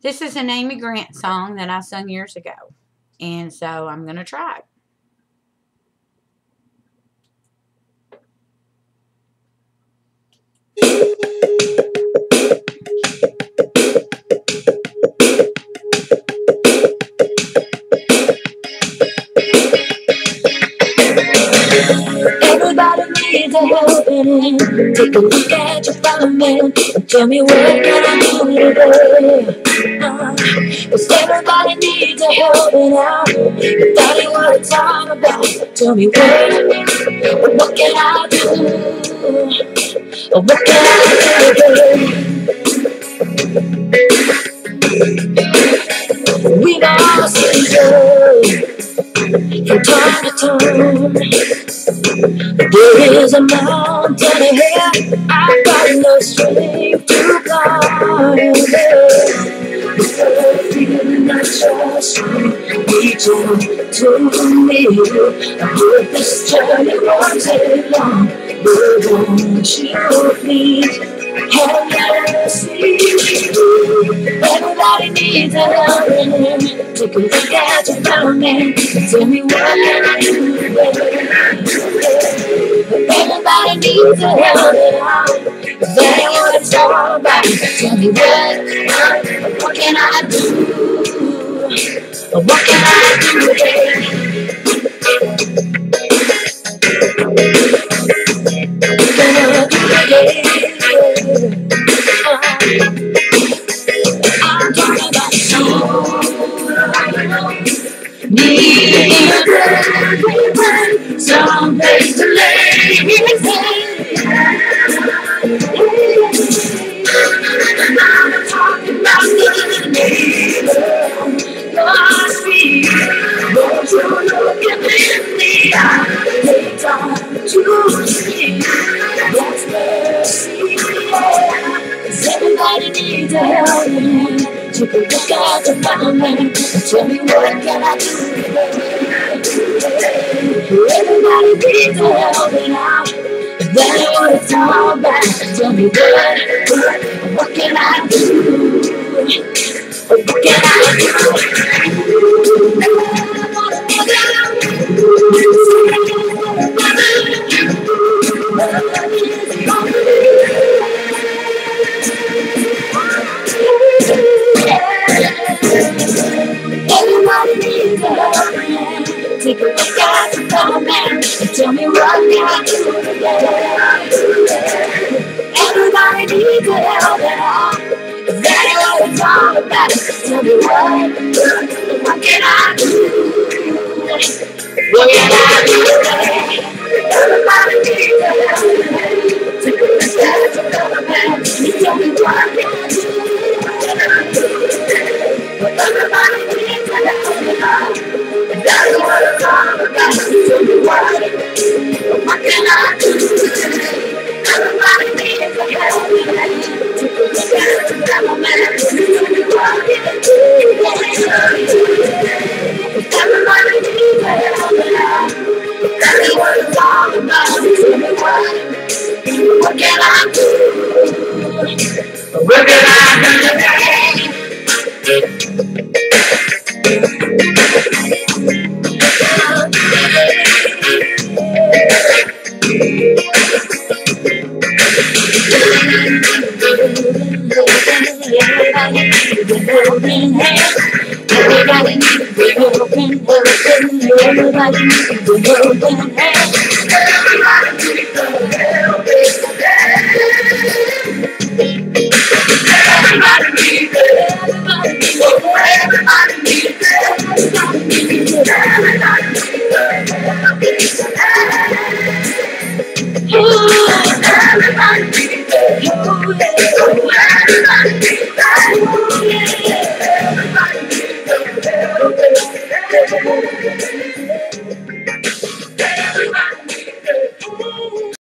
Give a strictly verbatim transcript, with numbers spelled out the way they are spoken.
This is an Amy Grant song that I sung years ago. And so I'm going to try it. Everybody needs a helping hand. Take a look at your fellow man and tell me what can I do today. Uh, Cause everybody needs a helping hand. If that ain't what it's all about, tell me what, what can I do? What can I do? We've all seen love from time to time. There is a mountain ahead, I've got no strength to climb it. The feeling I trust reach out to me. I hope this journey won't take long, but won't you please have mercy? Everybody needs a helping hand. Take a look at your fellow man and tell me what can I do today. Everybody needs a helping hand. That ain't what it's all about. Tell me what, what can I do? What can I do today? What can I do today? I'm talking about soul. Need some place to lay his head. I'm talking about the neighbor. God's feet. Won't you look at me in the eye? Take time to see. That's mercy. Cause everybody needs a helping hand. Take a look at the fellow man and tell me what can I do today. Everybody needs a helping hand. That ain't what it's all about. Tell me what, what, what can I do? What can I do? Everybody needs a helping hand. Take a look at the fellow man and tell me what can I do today. Everybody needs a helping hand. That ain't what it's all about. Tell me what, what can I do? What can I do today? Everybody needs a helping hand. Take a look at the fellow man and tell me what can I do? Everybody needs a helping hand. That ain't what it's all about. Tell me what, what can I do? Everybody needs a helping hand. Take a look at the fellow man and tell me what can I do? Everybody needs a helping hand. That ain't what it's all about. Tell me what, what can I do? What can I do today? Everybody needs a helping hand. Everybody needs a helping hand. Everybody needs a helping hand.